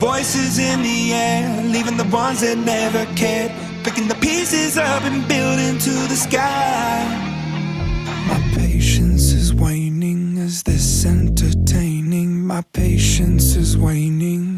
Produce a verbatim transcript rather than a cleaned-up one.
Voices in the air, leaving the ones that never cared, picking the pieces up and building to the sky. My patience is waning, is this entertaining? My patience is waning.